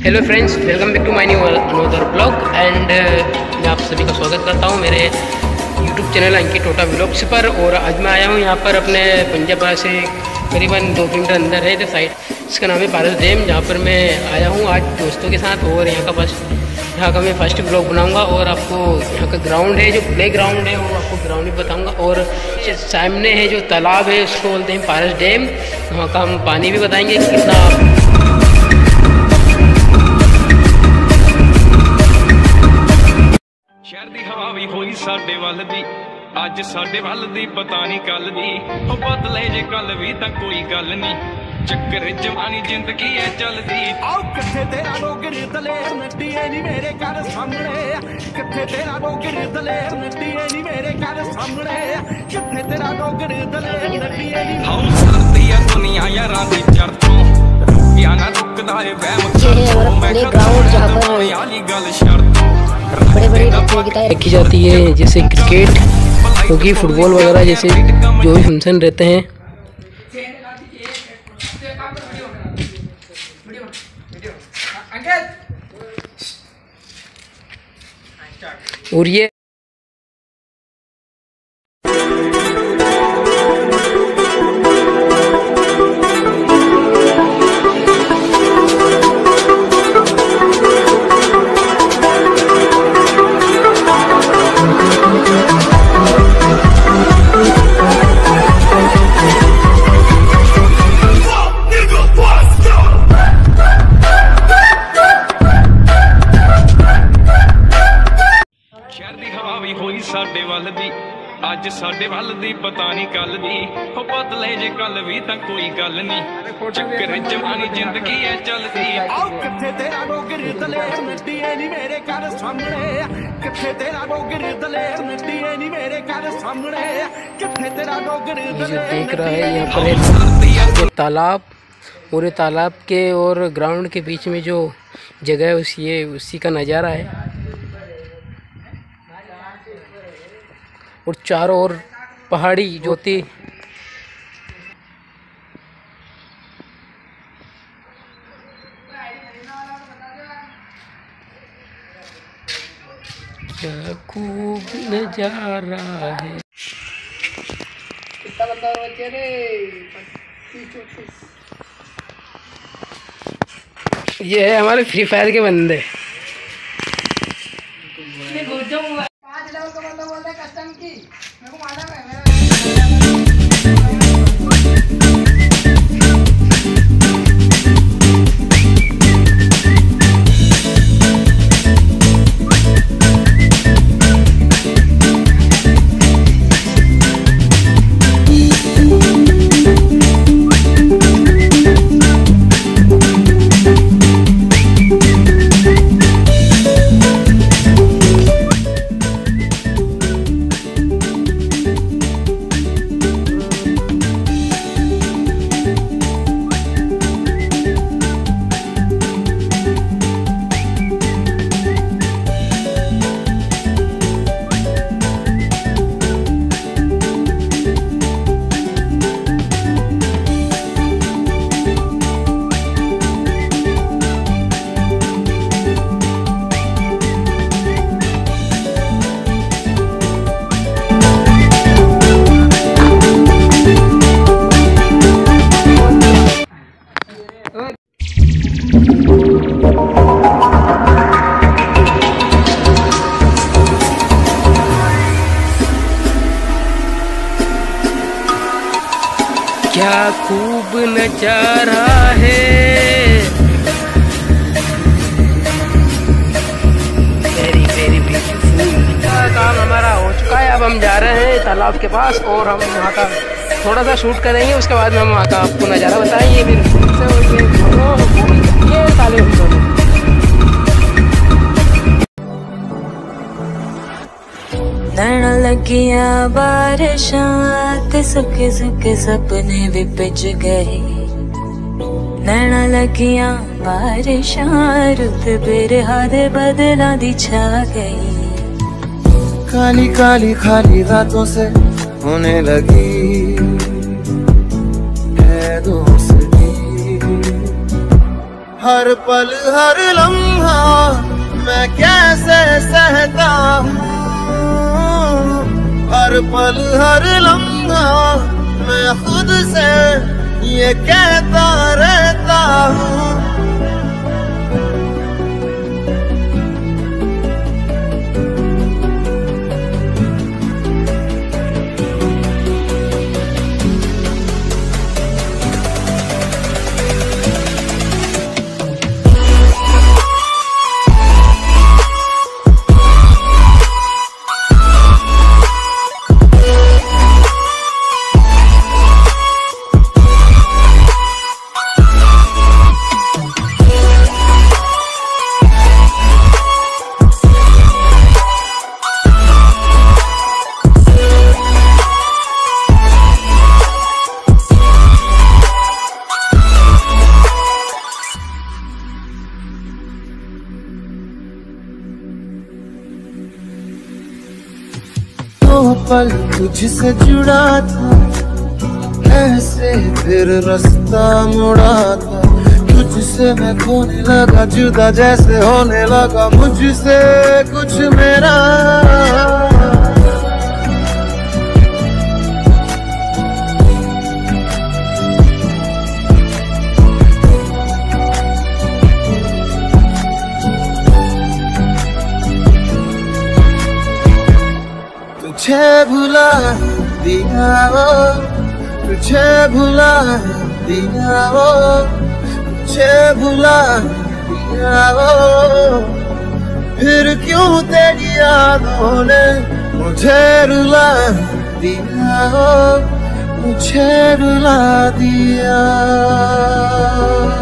Hello friends, welcome back to my new another blog and मैं आप सभी का स्वागत करता हूं मेरे यूट्यूब चैनल अंकित टोटा व्लॉग्स पर। और आज मैं आया हूं यहां पर अपने पंजाब से करीबन 2 किलोमीटर अंदर है जो साइड, इसका नाम है पारस डैम, जहां पर मैं आया हूं आज दोस्तों के साथ। और यहाँ का मैं फर्स्ट ब्लॉग बनाऊंगा और आपको यहाँ का ग्राउंड है, जो प्ले ग्राउंड है वो आपको ग्राउंड ही बताऊंगा। और सामने है जो तालाब है उसको बोलते हैं पारस डैम, वहाँ का हम पानी भी बताएंगे कितना। शहर दी हवा भी होई साडे वल दी, अज साडे वल दी पता नहीं कल दी, ओ बदले जे कल भी तां कोई गल नहीं, चक्कर जवानी जिंदगी है चलदी। आओ किथे तेरा डोगरी दलेर नड्डीए नी मेरे घर सामने, किथे तेरा डोगरी दलेर नड्डीए नी मेरे घर सामने, किथे तेरा डोगरी दलेर नड्डीए नी। हाउ सरदी है दुनिया यारां दी चरतों, रुकिया ना रुकदा है वहम कर, मैं ग्राउंड जहां पर याली गल शर्तों बड़े बड़े प्रतियोगिताएं रखी जाती है, जैसे क्रिकेट, हॉकी, फुटबॉल वगैरह, जैसे जो भी फंक्शन रहते हैं। और ये साडे वल दी, अज साडे वल दी पता नहीं कल दी, ओ बदले जे कल भी तां कोई गल नहीं, चक्कर जवानी जिंदगी है चलदी। आओ किथे तेरा डोगरी दलेर नड्डीए नी मेरे घर सामने, किथे तेरा डोगरी दलेर नड्डीए नी मेरे घर सामने, किथे तेरा डोगरी दलेर। देख रहा है यहाँ पर ये तालाब, पूरे तालाब के और ग्राउंड के बीच में जो जगह है उसी का नज़ारा है। और चारों ओर पहाड़ी ज्योति, क्या खूब नजारा है। कितना बंदा और बच्चे रे, ये है हमारे फ्री फायर के बंदे। कस्टम की मेरे को मालूम है। क्या खूब नजारा है, वेरी वेरी ब्यूटीफुल। काम हमारा हो चुका है, अब हम जा रहे हैं तालाब के पास और हम वहाँ का थोड़ा सा शूट करेंगे, उसके बाद में हम वहाँ का आपको नज़ारा बताएंगे। ये ताले नैना लगिया बारिशां ते सुखे सुखे सपने भी पिज गए, नैना लगिया बारिशां रुत बिरहा दे बदला दी छा गई, काली काली खाली रातों से होने लगी है दोस्ती, हर पल हर लम्हा मैं कैसे सहता हूँ, हर पल हर लम्हा मैं खुद से ये कहता रहता हूँ। वो पल तुझसे जुड़ा था, ऐसे फिर रास्ता मुड़ा था। तुझसे मैं खोने लगा जुदा जैसे होने लगा मुझसे कुछ मेरा। तुझे भुला दिया वो, तुझे भुला दिया वो, तुझे भुला दिया वो। फिर क्यों तेरी यादों ने मुझे रुला दिया वो, मुझे रुला दिया।